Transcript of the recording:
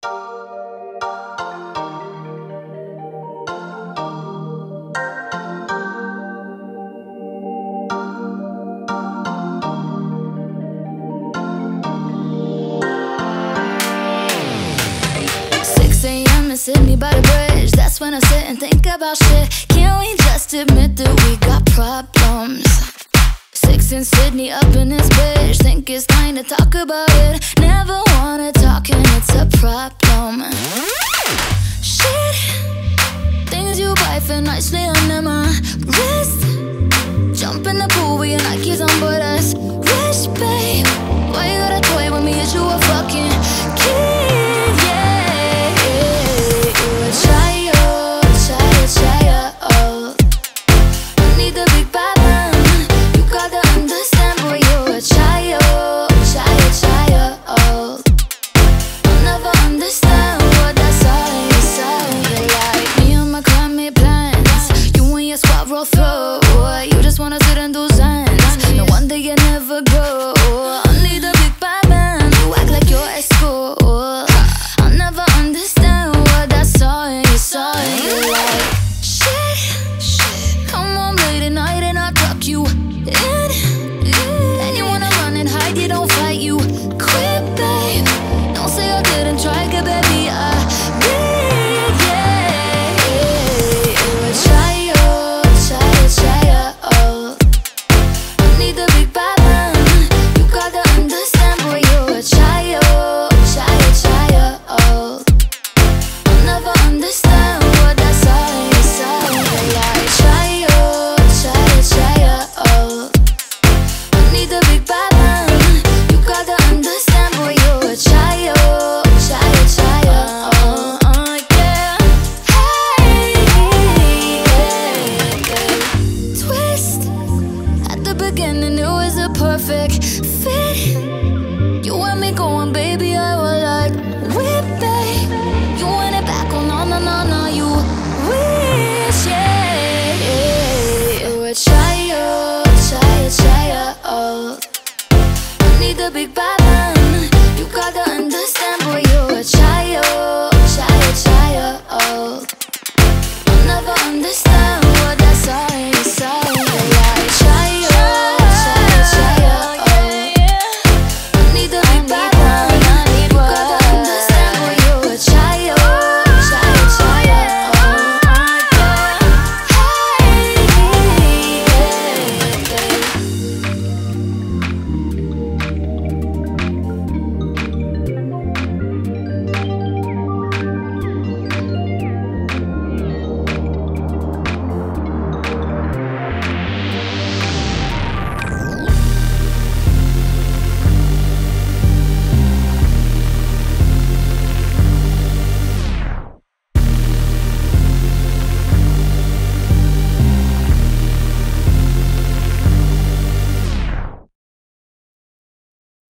Sydney by the bridge, that's when I sit and think about shit. Can't we just admit that we got problems? 6 in Sydney, up in this bitch, think it's time to talk about it. Never wanna talk and it's a problem.